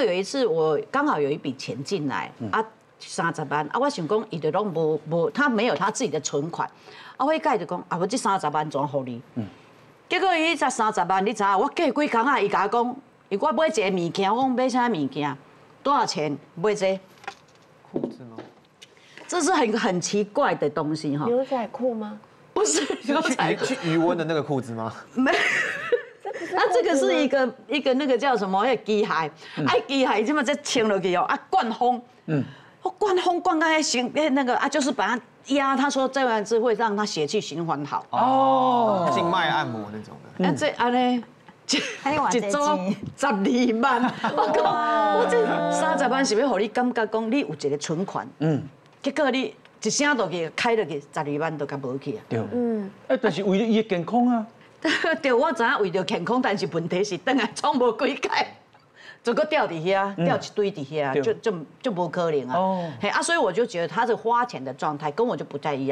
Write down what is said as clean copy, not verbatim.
有一次我刚好有一笔钱进来啊，30万啊，我想讲伊就拢无，他没有他自己的存款，啊，我一改就讲啊，我这30万怎互你？结果伊才30万，你知影？我过几工啊，伊甲我讲，伊我买一个物件，我讲买啥物件？多少钱？买这裤子吗？ 这是很奇怪的东西哈。 牛仔裤吗？ 不是牛仔裤， 去余温的那个裤子吗？ 没。啊，这个是一个那个叫什么？那机械，机械这么再牵落去哦，啊，灌风，灌风灌到那个啊，就是把它压。他说这样子会让他血气循环好。 哦，静脉按摩那种的。 啊，这安尼。一组12万，我讲，我这30万是要互你感觉讲你有一个存款，结果你一声落去开落去12万都甲无去啊。 对，但是为了伊的健康啊。 对，我知影为了健康，但是问题是等下创无几届，就搁掉伫遐，掉一堆伫遐，就无可能啊。嘿啊，所以我就觉得他这花钱的状态跟我就不太一样。